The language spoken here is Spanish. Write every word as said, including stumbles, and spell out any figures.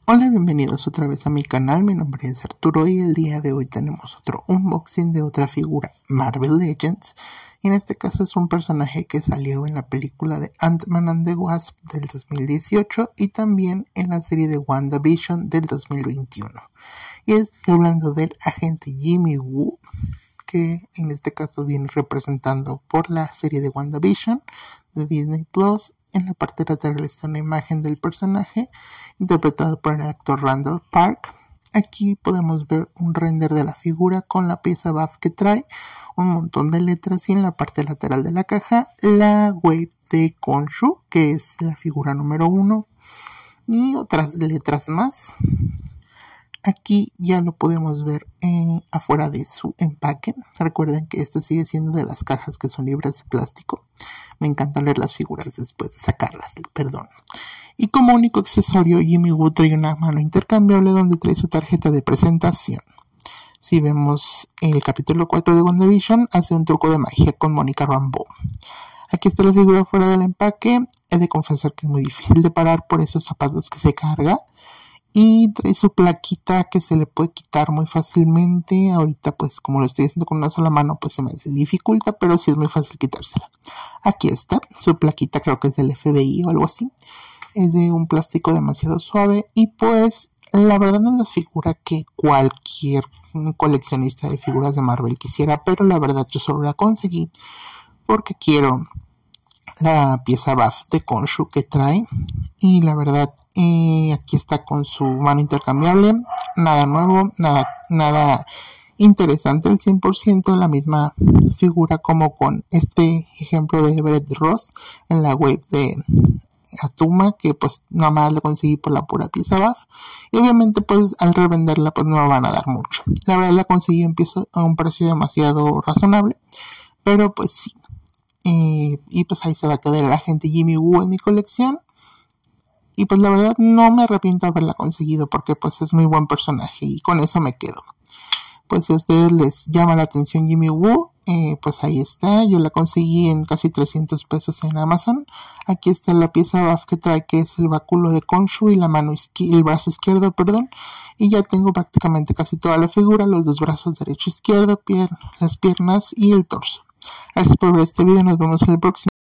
Hola, bienvenidos otra vez a mi canal. Mi nombre es Arturo y el día de hoy tenemos otro unboxing de otra figura Marvel Legends. Y en este caso es un personaje que salió en la película de Ant-Man and the Wasp del dos mil dieciocho y también en la serie de WandaVision del dos mil veintiuno. Y estoy hablando del agente Jimmy Woo, que en este caso viene representando por la serie de WandaVision de Disney Plus. En la parte lateral está una imagen del personaje interpretado por el actor Randall Park. Aquí podemos ver un render de la figura con la pieza buff que trae, un montón de letras y en la parte lateral de la caja la wave de Khonshu, que es la figura número uno, y otras letras más. Aquí ya lo podemos ver eh, afuera de su empaque. Recuerden que esto sigue siendo de las cajas que son libres de plástico. Me encanta leer las figuras después de sacarlas, perdón. Y como único accesorio, Jimmy Woo trae una mano intercambiable donde trae su tarjeta de presentación. Si vemos el capítulo cuatro de WandaVision, hace un truco de magia con Monica Rambeau. Aquí está la figura fuera del empaque. He de confesar que es muy difícil de parar por esos zapatos que se carga. Y trae su plaquita que se le puede quitar muy fácilmente. Ahorita pues como lo estoy haciendo con una sola mano pues se me dificulta, pero sí es muy fácil quitársela. Aquí está, su plaquita, creo que es del F B I o algo así. Es de un plástico demasiado suave y pues la verdad no es la figura que cualquier coleccionista de figuras de Marvel quisiera, pero la verdad yo solo la conseguí porque quiero la pieza buff de Khonshu que trae. Y la verdad eh, aquí está con su mano intercambiable, nada nuevo, nada, nada interesante, el cien por ciento la misma figura como con este ejemplo de Everett Ross en la web de Atuma, que pues nada más la conseguí por la pura pieza buff y obviamente pues al revenderla pues no me van a dar mucho. La verdad la conseguí en pieza a un precio demasiado razonable, pero pues sí. Eh, y pues ahí se va a quedar el agente Jimmy Woo en mi colección. Y pues la verdad no me arrepiento de haberla conseguido porque pues es muy buen personaje y con eso me quedo. Pues si a ustedes les llama la atención Jimmy Woo, eh, pues ahí está. Yo la conseguí en casi trescientos pesos en Amazon. Aquí está la pieza buff que trae, que es el báculo de Khonshu y la mano el brazo izquierdo, perdón. Y ya tengo prácticamente casi toda la figura, los dos brazos derecho e izquierdo, pier las piernas y el torso. Gracias por ver este video, nos vemos en el próximo.